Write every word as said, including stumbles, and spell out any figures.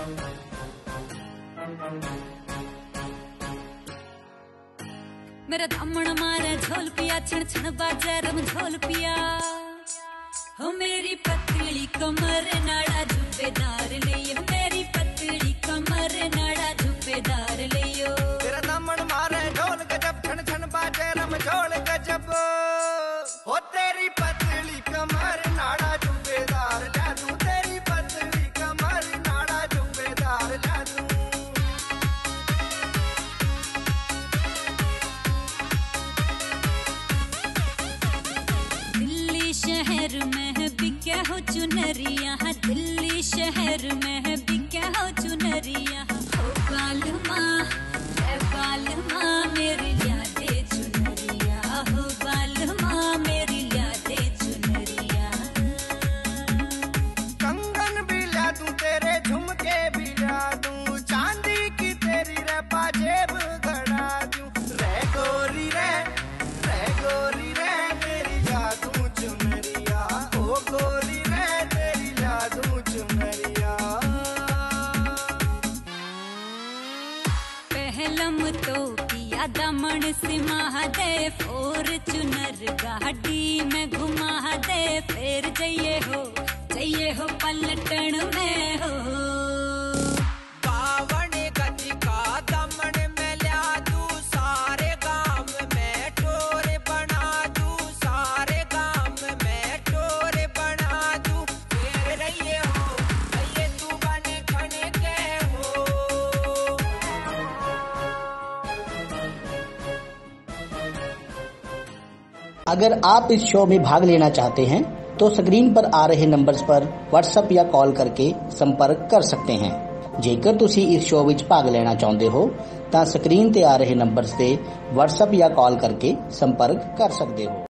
मेरा दामन मारे झोल पिया, छण छण बाजे रम झोल पिया। हो मेरी पतली कमर नाड़ा झुब्बेदार लियो, मेरी पतली कमर नाड़ा झुब्बेदार लियो। तेरा दामन मारे ढोल गजब, छण छण बाजे रम झोल गजब। हो तेरी पतली कमर नाड़ा झुब्बेदार ला दूं, तेरी पतली कमर नाड़ा झुब्बेदार ला दूं। दिल्ली शहर में बिके हो चुनरिया, दिल्ली शहर में बिके हो चुनरिया। हो बालमा ए बालमा मेरी यादे चुनरिया, हो बालमा मेरी यादे चुनरिया। कंगन भी ला दूं, तेरे झुमके भी ला दूं, चांदी की तेरी रपा जेब गड़ा दूं। रे गोरी रे रे गोरी रे तेरी जादू चुनरिया, ओ गोरी रे तेरी जादू चुनरिया। पहलम तो पिया दामन से महादेव, और चुनर गाड़ी में घुमा दे। फिर जइए हो जइए हो पलटन में हो। बावन गज का दामन में ला दूं, सारे गांव में टोरे बना दूं, सारे गांव में टोरे बना दूं। फिर रहिए हो रहिए तू बने खने के हो। अगर आप इस शो में भाग लेना चाहते हैं तो स्क्रीन पर आ रहे नंबर्स पर व्हाट्सएप या कॉल करके संपर्क कर सकते हैं। ਜੇਕਰ ਤੁਸੀਂ ਇਸ ਸ਼ੋਅ ਵਿੱਚ ਭਾਗ ਲੈਣਾ ਚਾਹੁੰਦੇ ਹੋ ਤਾਂ ਸਕਰੀਨ ਤੇ ਆ ਰਹੇ ਨੰਬਰਸ ਤੇ WhatsApp ਜਾਂ ਕਾਲ ਕਰਕੇ ਸੰਪਰਕ ਕਰ ਸਕਦੇ ਹੋ।